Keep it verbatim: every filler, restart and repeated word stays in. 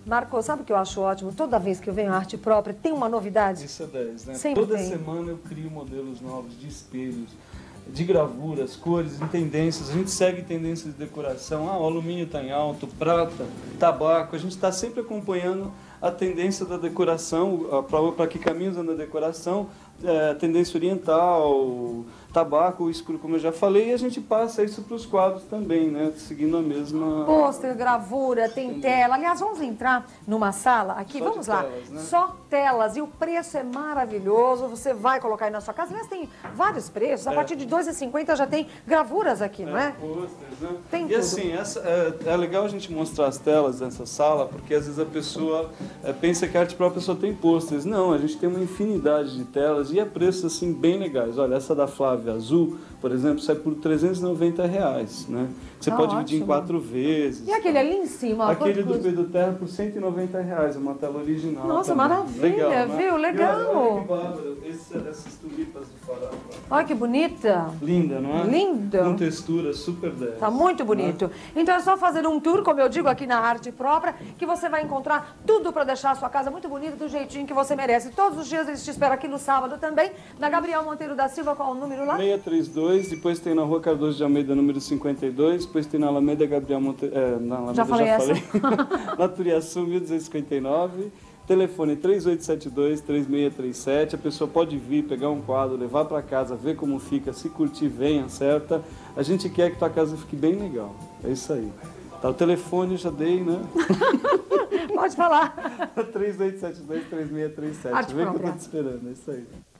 Marco, sabe o que eu acho ótimo? Toda vez que eu venho à Arte Própria, tem uma novidade. Isso é dez, né? Sempre Toda tem. semana eu crio modelos novos de espelhos, de gravuras, cores, em tendências. A gente segue tendências de decoração. Ah, o alumínio está em alto, prata, tabaco. A gente está sempre acompanhando a tendência da decoração, para que caminhos na decoração, é, tendência oriental, tabaco, escuro, como eu já falei, e a gente passa isso para os quadros também, né? Seguindo a mesma... Pôster, gravura, tem Entendi. tela. Aliás, vamos entrar numa sala aqui, Só vamos de lá. telas, né? Só telas, e o preço é maravilhoso, você vai colocar aí na sua casa. Aliás, tem vários preços, a É. partir de dois reais e cinquenta centavos já tem gravuras aqui, não é? Pôsteres, né? Tem e tudo. assim, essa, é, é legal a gente mostrar as telas nessa sala, porque às vezes a pessoa é, pensa que a arte própria só tem pôsteres. Não, a gente tem uma infinidade de telas e a preços assim bem legais. Olha, essa da Flávia azul, por exemplo, sai por trezentos e noventa reais, né? Você Tá pode dividir em ótimo. quatro vezes. E aquele ali em cima? ó, Aquele quanto do custa? Pedro Terra por cento e noventa reais, uma tela original. Nossa, também. maravilha, né? viu? Legal. E olha, olha que bárbaro, esse- essas tulipas do farol. Olha que bonita. Linda, não é? Linda. Com textura super dez. Tá muito bonito. Então é só fazer um tour, como eu digo aqui na Arte Própria, que você vai encontrar tudo para deixar a sua casa muito bonita, do jeitinho que você merece. Todos os dias eles te esperam aqui no sábado também, na Gabriel Monteiro da Silva, qual é o número lá? seiscentos e trinta e dois, depois tem na Rua Cardoso de Almeida, número cinquenta e dois, depois tem na Alameda Gabriel Monteiro... É, na Alameda, Já falei essa. na Turiaçu, mil duzentos e cinquenta e nove, telefone três oito sete dois, três seis três sete, a pessoa pode vir, pegar um quadro, levar para casa, ver como fica, se curtir, venha, certa. A gente quer que tua casa fique bem legal, é isso aí. Tá, o telefone eu já dei, né? Pode falar. três oito sete dois, três seis três sete, Arte vem que eu tô própria. te esperando, é isso aí.